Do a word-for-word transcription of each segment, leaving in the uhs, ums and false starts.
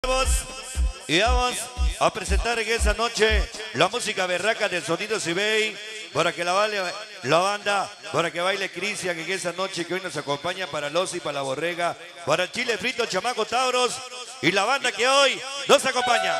Y vamos a presentar en esa noche la música berraca del Sonido Cibey, para que la, vale, la banda, para que baile Cristian en esa noche que hoy nos acompaña, para los y para la Borrega, para el Chile Frito, Chamaco Tauros y la banda que hoy nos acompaña.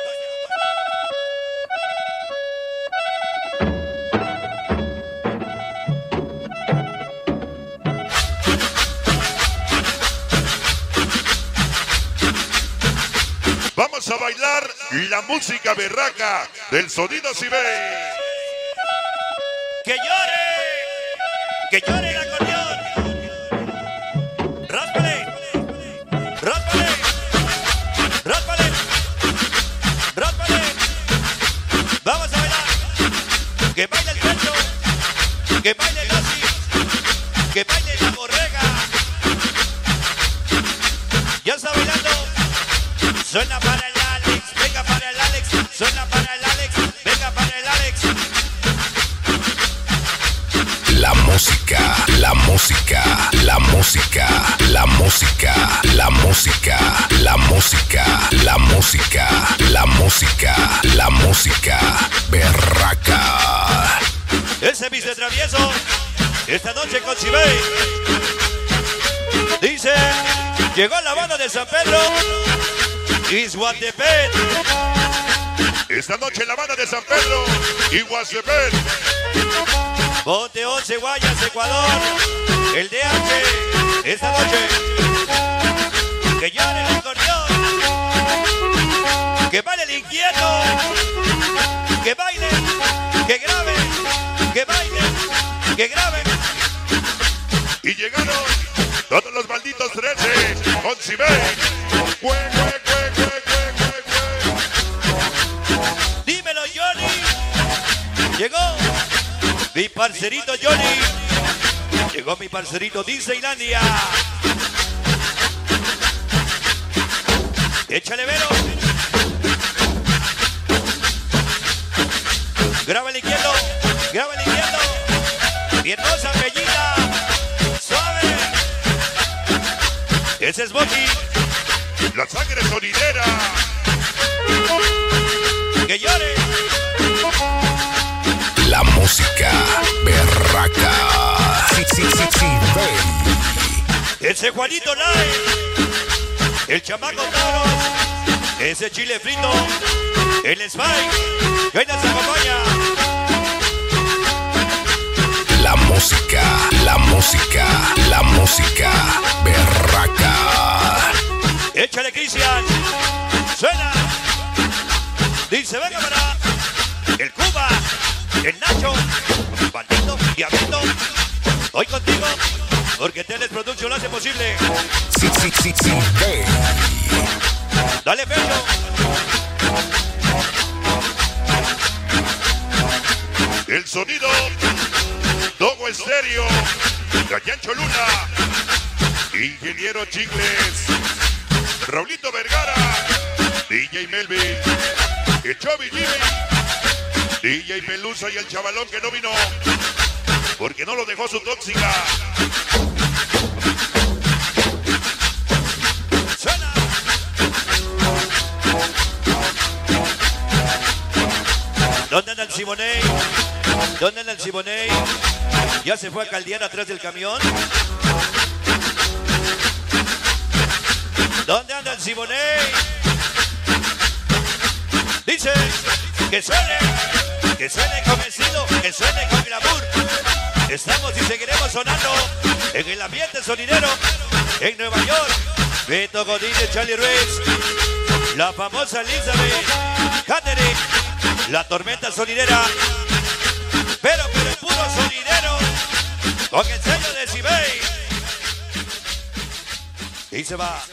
Vamos a bailar la música berraca del Sonido Cibey. ¡Que llore! ¡Que llore el acordeón! ¡Ráspale! ¡Ráspale! ¡Ráspale! ¡Ráspale! ¡Vamos a bailar! ¡Que baile el pecho! ¡Que baile el Ozzy! ¡Que baile la Borrega! ¡Ya está bailando! Suena para el Alex, venga para el Alex, suena para el Alex, venga para el Alex. La música, la música, la música, la música, la música, la música, la música, la música, la música, berraca. Ese vice travieso, esta noche con Cibey. Dice, llegó la banda de San Pedro. Ixhuatepec. Esta noche la banda de San Pedro, Ixhuatepec. Monte once, Guayas, Ecuador. El D H. Esta noche. Que llore el acordeón. Que baile el inquieto. Que baile. Que grabe. Que baile. Que grabe. Y llegaron todos los malditos trece con Cibey. Cue, cue, cue, cue, cue, cue, cue. Dímelo, Johnny. Llegó mi parcerito Johnny. Llegó mi parcerito Disneylandia. Échale velo. Graba el izquierdo. Graba el izquierdo. Mi hermosa bellita. Suave. Ese es Boqui. La sangre sonidera. Que llore. La música berraca. Sí, sí, sí, sí, ese Juanito Live. El Chamaco Tauros. Ese Chile Frito. El Spike. Que hoy nos acompaña. La música, la música, la música berraca. Échale, Cristian. Suena. Dice, venga para el Cuba, el Nacho, Bandito, Diablito. Hoy contigo, porque Teles Production lo hace posible. Sí, sí, sí, sí, hey. Dale, pecho. El sonido Dogo Estéreo, Gallancho Luna, Ingeniero Chicles, Raulito Vergara, D J Melvin, el Chovy Jimmy, D J Pelusa y el chavalón que no vino porque no lo dejó su tóxica. Suena. ¿Dónde anda el Simoney? ¿Dónde anda el Simoney? ¿Ya se fue a caldear atrás del camión? ¿Dónde anda el Simoney? Dice que suene, que suene convencido, que suene con glamour. Estamos y seguiremos sonando en el ambiente sonidero en Nueva York. Beto Godínez, Charlie Ruiz, la famosa Elizabeth, Catherine, la tormenta sonidera, pero por el puro sonidero, con el sello de Cibey. Y se va.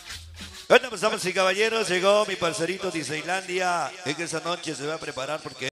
Bueno, pues damas y caballeros, llegó mi parcerito Disneylandia. En esa noche se va a preparar porque